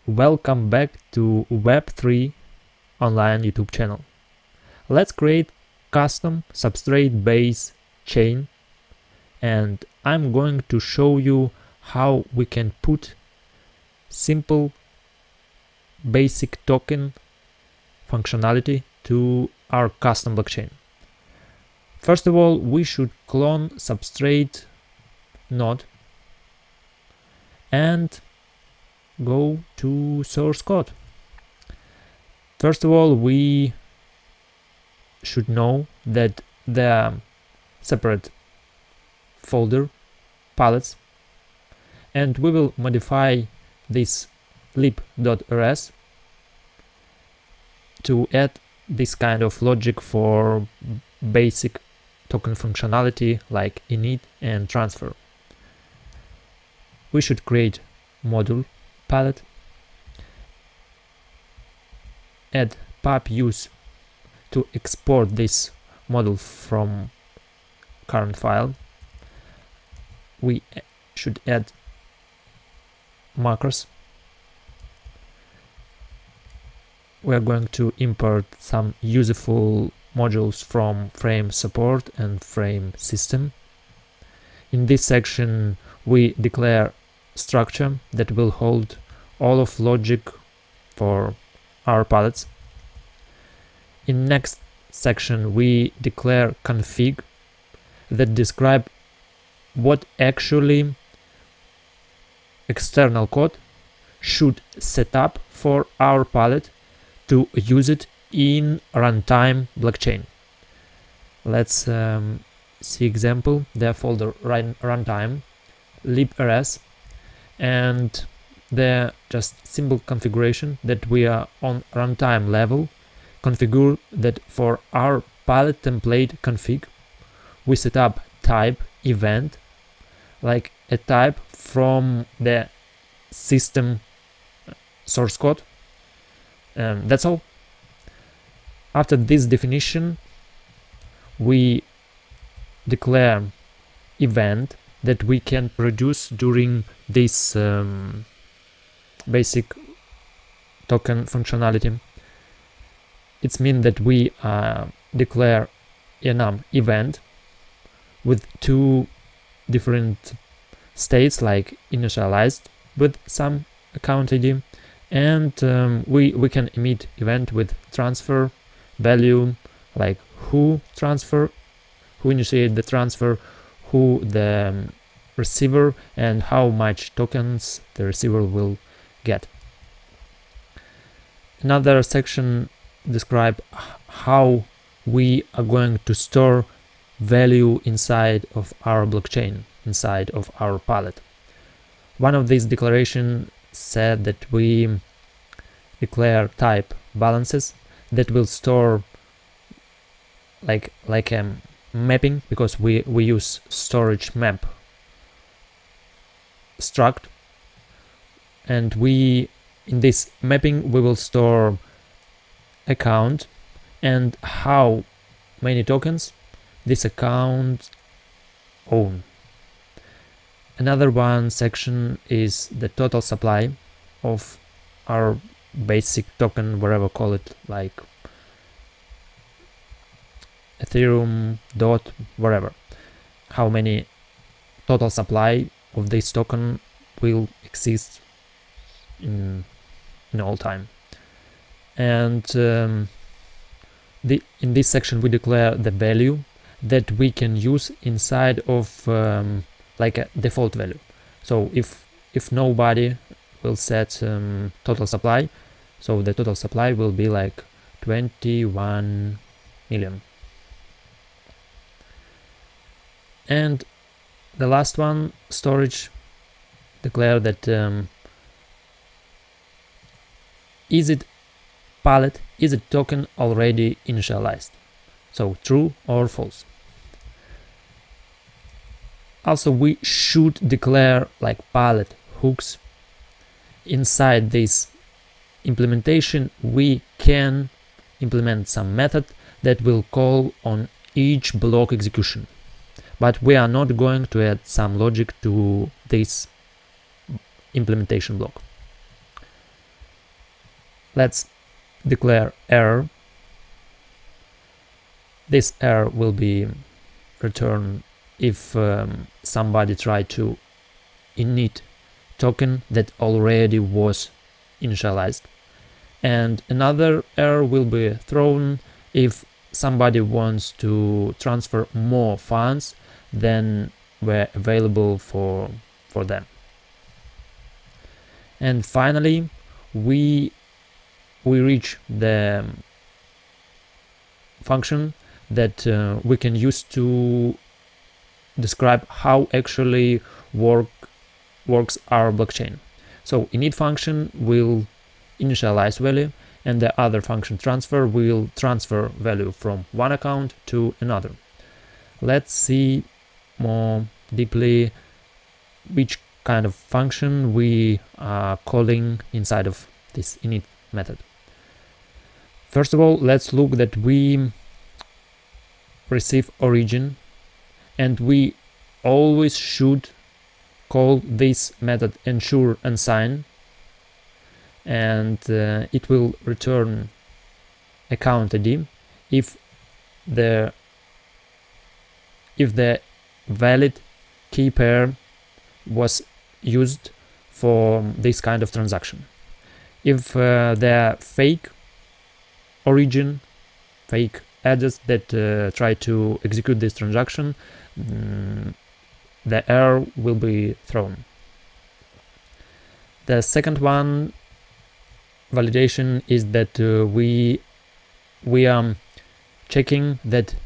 Welcome back to Web3 online YouTube channel. Let's create custom substrate-based chain, and I'm going to show you how we can put simple basic token functionality to our custom blockchain. First of all, we should clone substrate node and go to source code. First of all, we should know that there are separate folder palettes, and we will modify this lib.rs to add this kind of logic for basic token functionality like init and transfer. We should create module palette, add pub use to export this module from current file. We should add macros. We are going to import some useful modules from frame support and frame system. In this section we declare structure that will hold all of logic for our palettes. In next section we declare config that describe what actually external code should set up for our palette to use it in runtime blockchain. Let's see example. The folder runtime librs, and the just simple configuration that we are on runtime level configure that for our palette template config we set up type event like a type from the system source code, and that's all. After this definition we declare event that we can produce during this basic token functionality. It means that we declare enum event with two different states, like initialized with some account ID, and we can emit event with transfer value, like who initiate the transfer, who the receiver, and how much tokens the receiver will get. Another section describe how we are going to store value inside of our blockchain, inside of our palette. One of these declarations said that we declare type balances that will store like a mapping, because we use storage map struct, and we in this mapping we will store account and how many tokens this account own. Another one section is the total supply of our basic token, whatever call it, like Ethereum, DOT, whatever. How many total supply of this token will exist in all time. And in this section we declare the value that we can use inside of like a default value. So if nobody will set total supply, so the total supply will be like 21 million. And the last one, storage, declare that is it palette, is it token already initialized, so true or false. Also we should declare like palette hooks. Inside this implementation we can implement some method that will call on each block execution, but we are not going to add some logic to this implementation block. let's declare error. This error will be returned if somebody tried to init token that already was initialized, and another error will be thrown if somebody wants to transfer more funds than were available for them. And finally, we reach the function that we can use to describe how actually works our blockchain. So init function will initialize value, and the other function transfer will transfer value from one account to another. Let's see more deeply which kind of function we are calling inside of this init method. First of all, let's look that we receive origin, and we always should call this method ensure unsigned, and it will return account ID if the valid key pair was used for this kind of transaction. If the fake origin, fake address that try to execute this transaction, the error will be thrown. The second one validation is that we are checking that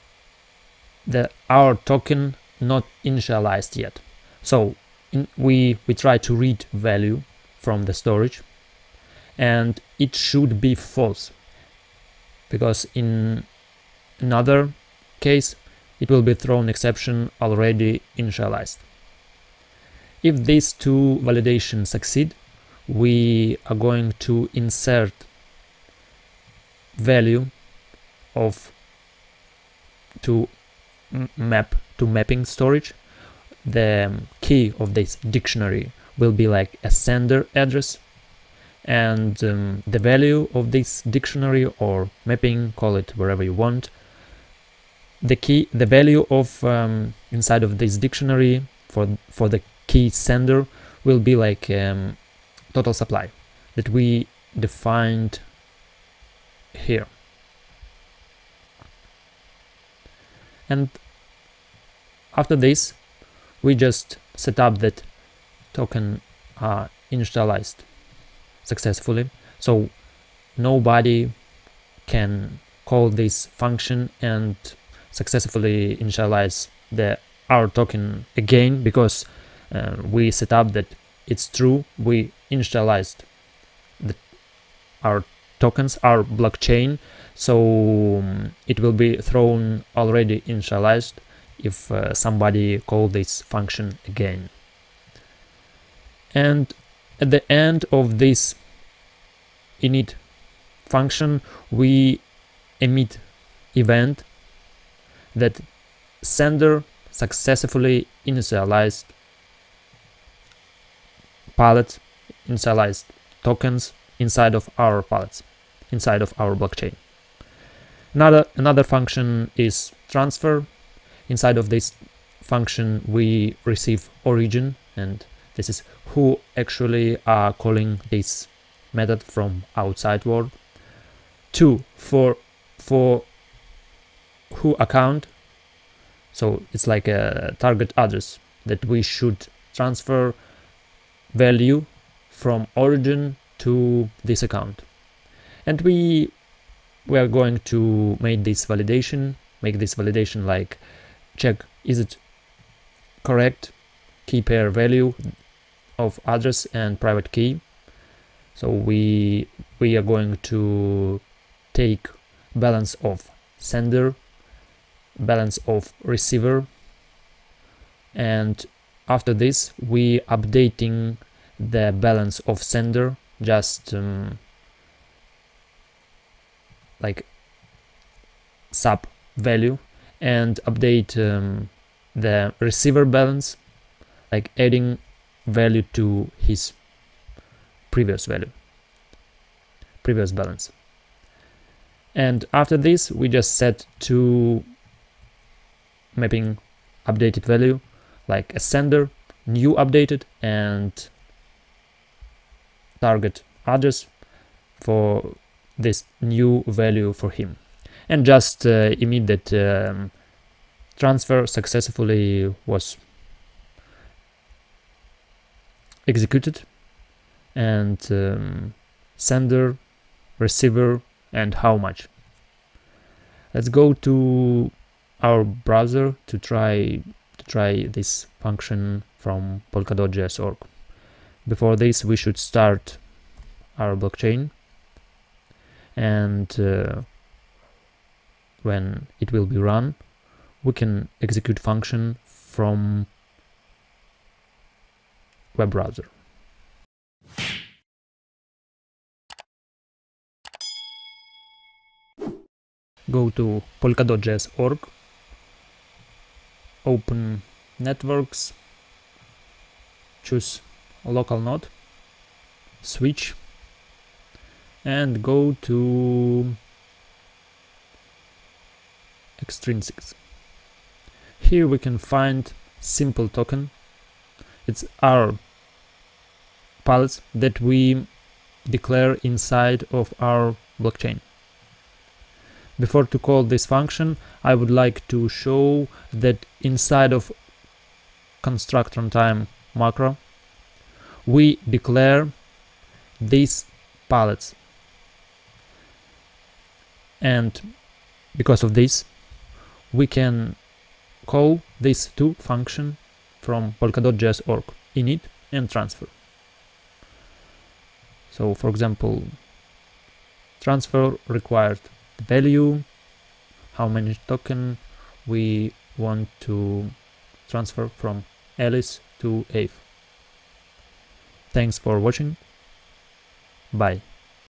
our token not initialized yet. So we try to read value from the storage, and it should be false, because in another case it will be thrown exception already initialized. If these two validations succeed, we are going to insert value to mapping storage. The key of this dictionary will be like a sender address, and the value of this dictionary or mapping, call it wherever you want, the value of inside of this dictionary for the key sender will be like total supply that we defined here. And after this, we just set up that token are initialized successfully, so nobody can call this function and successfully initialize our token again, because we set up that it's true, we initialized our tokens, our blockchain, so it will be thrown already initialized if somebody call this function again. And at the end of this init function, we emit event that sender successfully initialized pallets, initialized tokens inside of our pallets, inside of our blockchain. Another function is transfer. Inside of this function we receive origin, and this is who actually are calling this method from outside world. 2 for who account, so it's like a target address that we should transfer value from origin to this account. And we are going to make this validation like check is it correct key pair value of address and private key. So we are going to take balance of sender, balance of receiver, and after this we updating the balance of sender, just like sub value, and update the receiver balance, like adding value to his previous value, previous balance. And after this, we just set to mapping updated value, like a sender, new updated, and target address for this new value for him. And just emit that transfer successfully was executed, and sender, receiver, and how much. Let's go to our browser to try this function from Polkadot.js.org. Before this, we should start our blockchain, and when it will be run, we can execute function from web browser. Go to Polkadot.js.org, open networks, choose local node, switch, and go to extrinsics. Here we can find simple token. It's our pallets that we declare inside of our blockchain. Before to call this function, I would like to show that inside of construct runtime macro, we declare these pallets. And because of this, we can call these two functions from Polkadot.js.org, init and transfer. So, for example, transfer required the value, how many token we want to transfer from Alice to Ave. Thanks for watching. Bye.